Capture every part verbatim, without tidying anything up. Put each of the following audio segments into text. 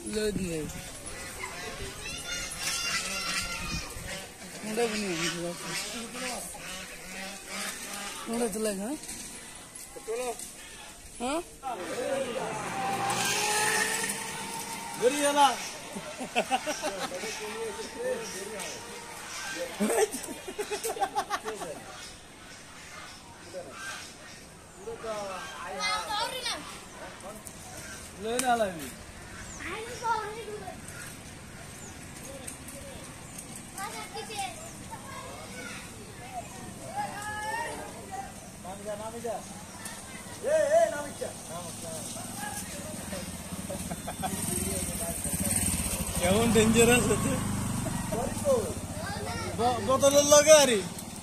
ले दिए मुंडा भी नहीं है मुंडा चलेगा हाँ गरी है ना ले ना लगी नामिजा नामिजा ए ए नामिजा কেমন ডেঞ্জারাস আছে বোতলের লগে আরি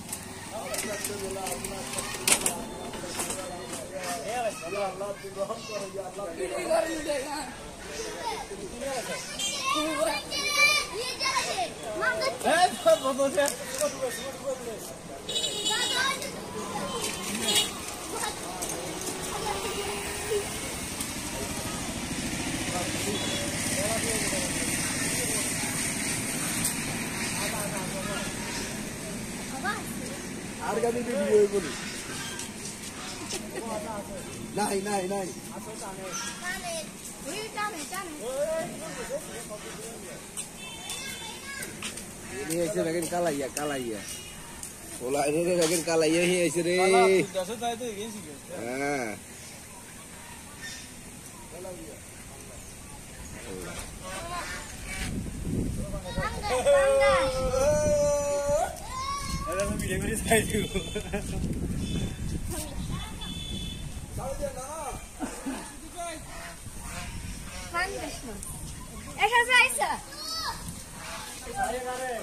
আর গাড়ি ভিডিও বলি নাই নাই নাই টানে ওই টানে টানে ini aja lagi kalaya kalaya bola ini lagi kalaya ini aja deh ah ada yang video ini saya juga exercise